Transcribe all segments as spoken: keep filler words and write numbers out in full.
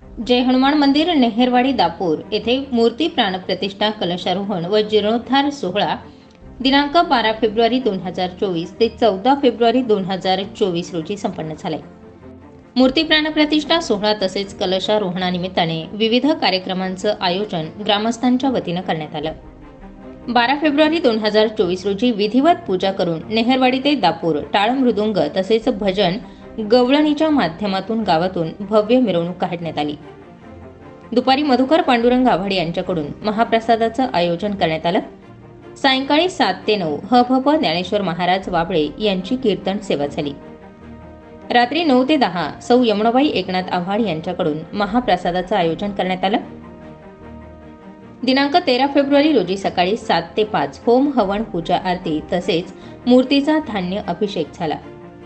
जय हनुमान मंदिर नेहरवाडी दापूर येथे मूर्ती प्राणप्रतिष्ठा कलशारोहण व जीर्णोद्धार सोहळा दिनांक बारा फेब्रुवारी दोन हजार चोवीस ते चौदा फेब्रुवारी दोन हजार चोवीस रोजी संपन्न झाले। मूर्ती प्राणप्रतिष्ठा सोहळा तसेच कलशारोहणानिमित्ताने विविध कार्यक्रमांचं आयोजन ग्रामस्थांच्या वतीनं करण्यात आलं। बारा फेब्रुवारी दोन हजार चोवीस रोजी विधिवत पूजा करून नेहरवाडी ते दापूर टाळ मृदुंग तसेच भजन गवळणीच्या माध्यमातून गावातून भव्य मिरवणूक काढण्यात आली। दुपारी मधुकर पांडुरंग आव्हाड यांच्याकडून महाप्रसादाचं आयोजन करण्यात आलं। सायंकाळी सात ते नऊ ह भ प ज्ञानेश्वर महाराज वाबळे यांची कीर्तन सेवा झाली। रात्री नऊ ते दहा सौ यमुनाबाई एकनाथ आव्हाड यांच्याकडून महाप्रसादाचं आयोजन करण्यात आलं। दिनांक तेरा फेब्रुवारी रोजी सकाळी सात ते पाच होम हवन पूजा आरती तसेच मूर्तीचा धान्य अभिषेक झाला।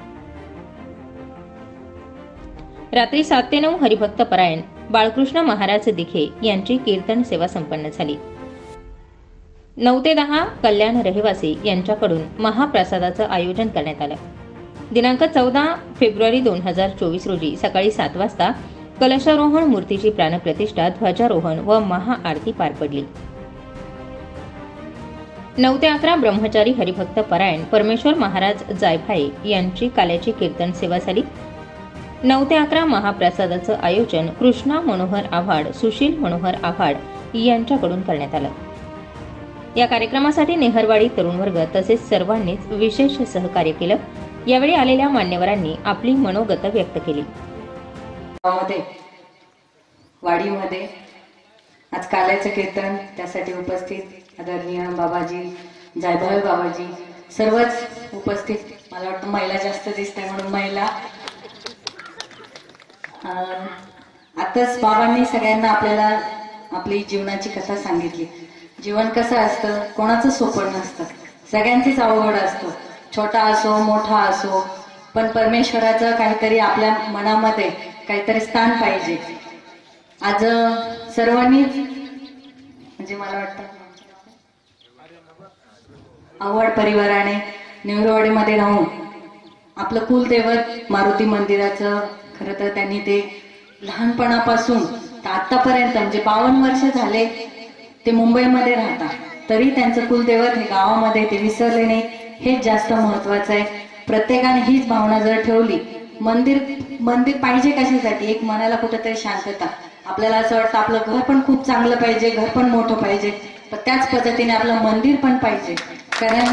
रात्री सात ते नऊ हरिभक्त परायण बाळकृष्ण महाराज दिखे यांची कीर्तन सेवा संपन्न झाली। नऊ ते दहा कल्याण रहिवासी यांच्याकडून महाप्रसादाचं आयोजन करण्यात आलं। दिनांक चौदा फेब्रुवारी दोन हजार चोवीस रोजी सकाळी सात वाजता कलशारोहण मूर्तीची प्राणप्रतिष्ठा ध्वजारोहण व महाआरती पार पडली। नऊ ते अकरा ब्रह्मचारी हरिभक्त परायण परमेश्वर महाराज जायभाये यांची काल्याची कीर्तन सेवा झाली। नऊ ते अकरा महाप्रसादाचं आयोजन कृष्णा मनोहर आव्हाड सुशील मनोहर आव्हाड यांच्याकडून करण्यात आलं। या कार्यक्रमासाठी नेहरवाडी तरुण वर्ग तसेच सर्वांनीच विशेष सहकार्य केलं। यावेळी आलेल्या मान्यवरांनी आपली मनोगत व्यक्त केली। वाडीमध्ये आज काल्याचं कीर्तन त्यासाठी उपस्थित आदरणीय बाबाजी जायभाये बाबाजी सर्वच उपस्थित। मला वाटतं महिला जास्त दिसतात म्हणून महिला आताच बाबांनी सगळ्यांना आपल्याला आपली जीवनाची कथा सांगितली। जीवन कसं असतं, कोणाचं सोपं नसतं, सगळ्यांचीच अवघड असतं, छोटा असो मोठा असो, पण परमेश्वराचं काहीतरी आपल्या मनामध्ये काहीतरी स्थान पाहिजे। आज सर्वांनी म्हणजे मला वाटतं आव्हाड परिवाराने नेहरवाडीमध्ये राहून आपलं कुलदैवत मारुती मंदिराचं खरं तर त्यांनी ते लहानपणापासून तर आतापर्यंत म्हणजे बावन्न वर्ष झाले ते मुंबईमध्ये राहतात, तरी त्यांचं कुलदैवत हे गावामध्ये ते विसरले नाही, हेच जास्त महत्वाचं आहे। प्रत्येकाने हीच भावना जर ठेवली, मंदिर मंदिर पाहिजे कशासाठी, एक मनाला कुठेतरी शांतता। आपल्याला असं वाटतं आपलं घर पण खूप चांगलं पाहिजे, घर पण मोठं पाहिजे, पण त्याच पद्धतीने आपलं मंदिर पण पाहिजे, कारण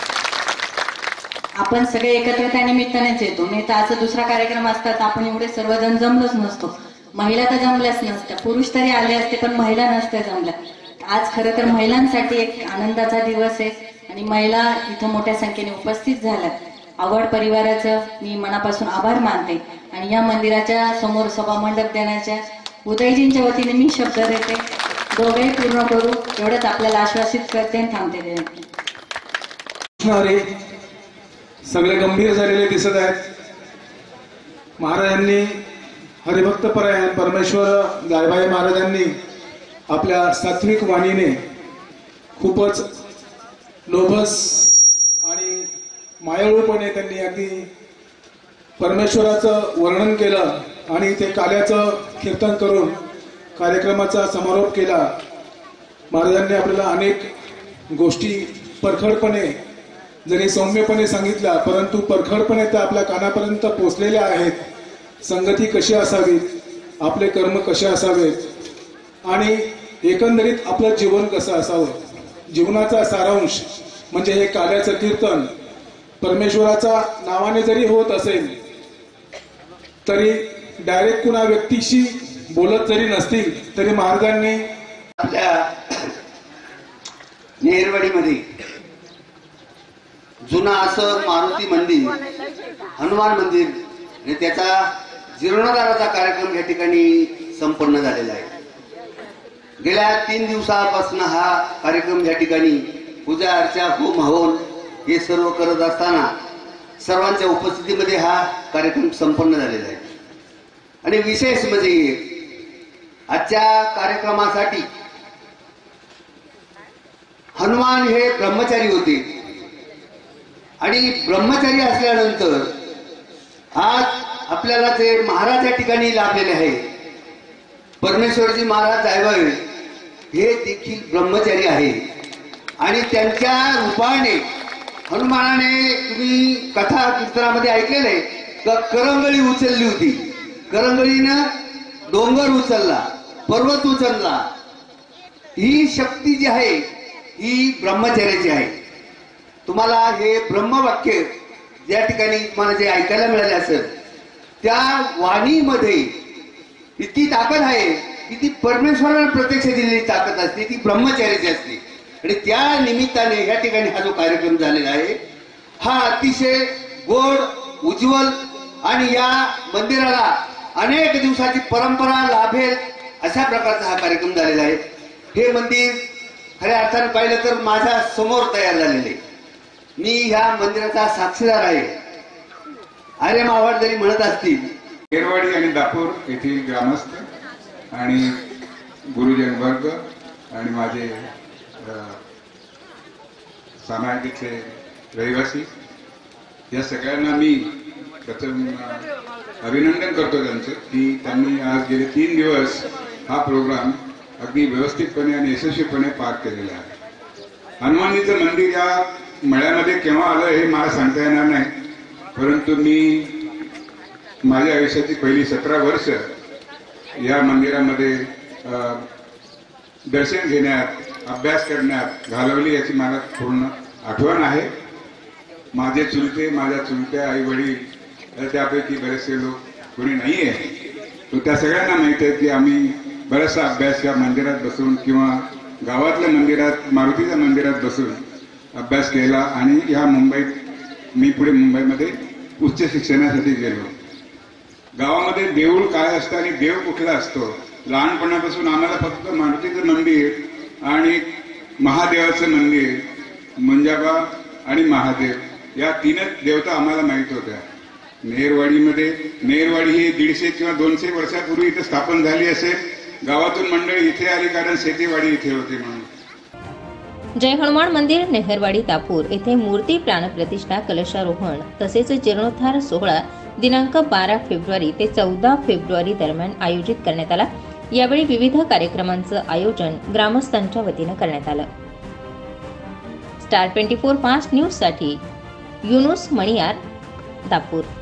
आपण सगळे एकत्र त्या निमित्तानेच येतो। नाही तर असं दुसरा कार्यक्रम असतात आपण एवढे सर्वजण जमलोच नसतो, महिला तर जमल्याच नसत्या, पुरुष तरी आले असते पण महिला नसत्या जमल्या। आज खरं तर महिलांसाठी एक आनंदाचा दिवस आहे आणि महिला इथं मोठ्या संख्येने उपस्थित झाल्यात। आव्हाड परिवाराचं मी मनापासून आभार मानते आणि या मंदिराच्या समोर सभा मंडप देण्याच्या उदयजींच्या वतीने मी शब्द देते, दोघेही पूर्ण करू एवढंच आपल्याला आश्वासित करते आणि थांबते। सगळे गंभीर झालेले दिसत आहेत। महाराजांनी हरिभक्त परायण परमेश्वर जायभाये महाराजांनी आपल्या सात्विक वाणीने खूपच लोभस आणि मायाळूपणे त्यांनी अगदी परमेश्वराचं वर्णन केलं आणि ते काल्याचं कीर्तन करून कार्यक्रमाचा समारोप केला। महाराजांनी आपल्याला अनेक गोष्टी परखडपणे जरी सौम्यपणे सांगितल्या, परंतु परखडपणे त्या आपल्या कानापर्यंत पोहोचलेल्या आहेत। संगती कशी असावी, आपले कर्म कसे असावेत आणि एकंदरीत आपलं जीवन कसं असावं, जीवनाचा सारांश म्हणजे हे काल्याचं कीर्तन परमेश्वराच्या नावाने जरी होत असेल तरी डायरेक्ट कुणा व्यक्तीशी बोलत जरी नसतील तरी महाराजांनी आपल्या नेहरवाडीमध्ये जुना असं मारुती मंदिर हनुमान मंदिर आणि त्याचा जीर्णोद्धाराचा कार्यक्रम या ठिकाणी संपन्न झालेला आहे। गेल्या तीन दिवसापासून हा कार्यक्रम या ठिकाणी पूजा अर्चा होम हवन हे सर्व करत असताना सर्वांच्या उपस्थितीमध्ये हा कार्यक्रम संपन्न झालेला आहे। आणि विशेष म्हणजे आजच्या कार्यक्रमासाठी हनुमान हे ब्रह्मचारी होते आणि ब्रह्मचारी असल्यानंतर आज आपल्याला जे महाराज या ठिकाणी लाभलेले आहे परमेश्वरजी महाराज जायभावे हे देखील ब्रह्मचारी आहे आणि त्यांच्या रूपाने हनुमानाने तुम्ही कथा कीर्तनामध्ये ऐकलेले का करंगळी उचलली होती. करंगळीनं डोंगर उचलला, पर्वत उचलला. ही शक्ती जी आहे ही ब्रह्मचर्याची आहे. तुम्हाला हे ब्रह्मवाक्य ज्या ठिकाणी तुम्हाला जे ऐकायला मिळाले असेल त्या वाणीमध्ये इतकी ताकद आहे की ती परमेश्वराने प्रत्यक्ष दिलेली ताकद असते, ती ब्रह्मचर्याची असते. आणि त्या निमित्ताने या ठिकाणी हा जो कार्यक्रम झालेला आहे हा अतिशय गोड, उज्ज्वल आणि या मंदिराला अनेक दिवसाची परंपरा लाभेल अशा प्रकारचा हा कार्यक्रम झालेला आहे. हे मंदिर खऱ्या अर्थाने पाहिलं तर माझ्या समोर तयार झालेले. मी ह्या मंदिराचा साक्षीदार आहे. आर्य मावाड जरी म्हणत असतील, नेरवाडी आणि दापूर येथील ग्रामस्थ आणि गुरुजन वर्ग आणि माझे सामाजिकचे रहिवासी या सगळ्यांना मी प्रथम अभिनंदन करतो त्यांचं की त्यांनी आज गेले तीन दिवस हा प्रोग्राम अगदी व्यवस्थितपणे आणि यशस्वीपणे पार केलेला आहे. हनुमानजीचं मंदिर या मळ्यामध्ये केव्हा आलं हे मला सांगता येणार नाही, परंतु मी माझ्या आयुष्याची पहिली सतरा वर्ष या मंदिरामध्ये दर्शन घेण्यात, अभ्यास करण्यात घालवली याची मला पूर्ण आठवण आहे. माझे चुलते, माझ्या चुलत्या आई वडील त्यापैकी बरेचसे लोक कोणी नाही आहे, तर त्या सगळ्यांना माहिती आहे की आम्ही बराचसा अभ्यास या मंदिरात बसून किंवा गावातल्या मंदिरात, मारुतीच्या मंदिरात बसून अभ्यास केला. आणि ह्या मुंबईत मी पुढे मुंबईमध्ये उच्च शिक्षणासाठी गेलो. गावामध्ये देऊळ काय असतं आणि देव कुठला असतो, लहानपणापासून आम्हाला फक्त मारुतीचं मंदिर आणि महादेवाचं मंदिर, मुंजाबा आणि महादेव या तीनच देवता आम्हाला माहित होत्या. नेरवाडीमध्ये नेरवाडी ही दीडशे किंवा दोनशे वर्षापूर्वी इथे स्थापन झाली असेल. गावातून मंडळी इथे आली कारण शेतीवाडी इथे होती म्हणून. जय हनुमान मंदिर नेहरवाडी दापूर येथे मूर्ती प्राणप्रतिष्ठा, कलशारोहण तसेच जीर्णोद्धार सोहळा दिनांक बारा फेब्रुवारी ते चौदा फेब्रुवारी दरम्यान आयोजित करण्यात आला. यावेळी विविध कार्यक्रमांचं आयोजन ग्रामस्थांच्या वतीनं करण्यात आलं. Star twenty four fast news साठी युनुस मणियार, दापूर.